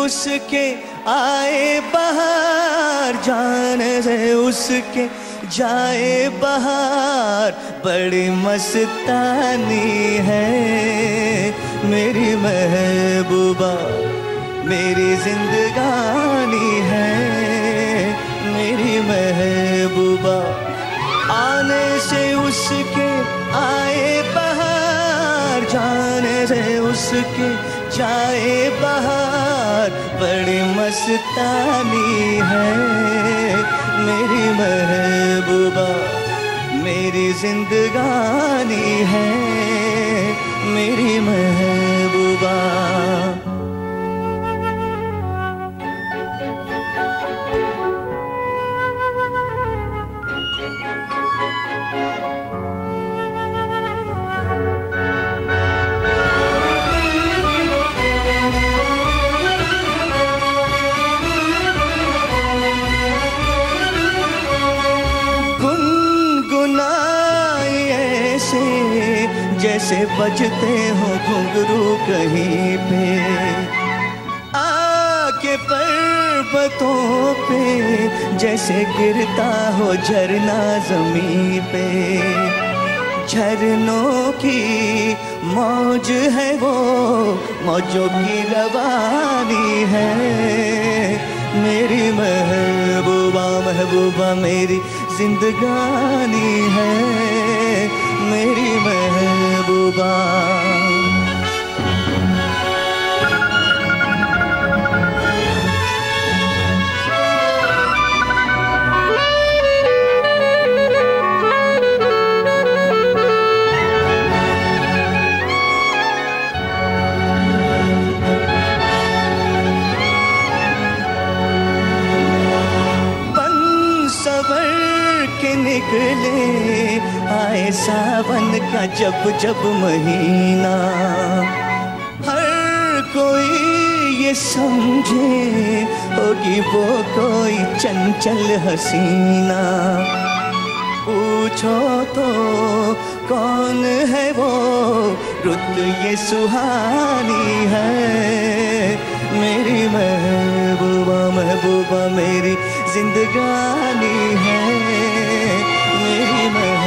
उसके आए बहार, जाने से उसके जाए बहार। बड़ी मस्तानी है मेरी महबूबा, मेरी जिंदगानी है मेरी महबूबा। आने से उसके आए बहार, जाने से उसके जाए बहार। बड़ी मस्तानी है मेरी महबूबा, मेरी जिंदगानी है मेरी महबूबा। जैसे बजते हो घुंघरू कहीं पे, आके पर्वतों पे जैसे गिरता हो झरना ज़मीं पे। झरनों की मौज है वो, मौजों की रवानी है मेरी महबूबा। महबूबा मेरी जिंदगानी है मेरी महबूबा। निकले आए सावन का जब जब महीना, हर कोई ये समझे होगी वो कोई चंचल हसीना। पूछो तो कौन है वो, रुत ये सुहानी है मेरी महबूबा। महबूबा मेरी जिंदगानी है मेरी महबूबा।